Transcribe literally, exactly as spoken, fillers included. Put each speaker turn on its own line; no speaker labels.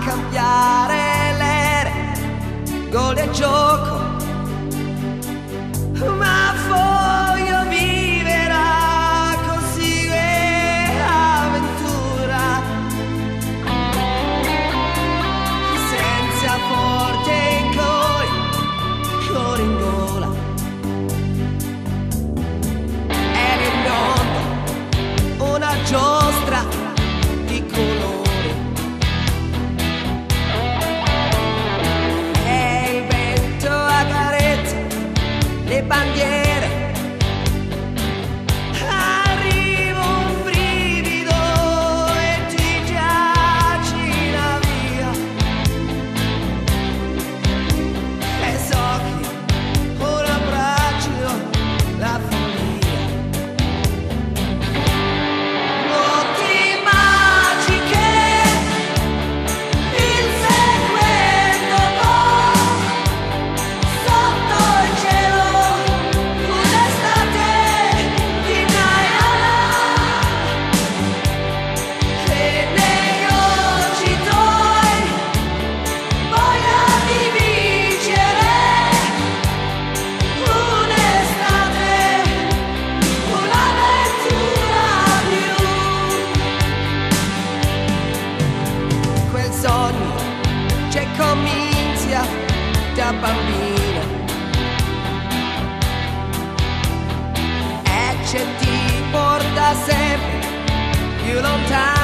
cambiare l'ere, gol e gioco, ma voglio vivere così è avventura, senza forte in cuore, cuore in gola, e nel mondo una giostra di colori. Le bandiere, arriva un brivido e ti giaci la via, e so che un abbraccio la follia. Non ti immagini che il seguendo sotto il cielo c'è comincia da bambino e c'è ti porta sempre più lontano.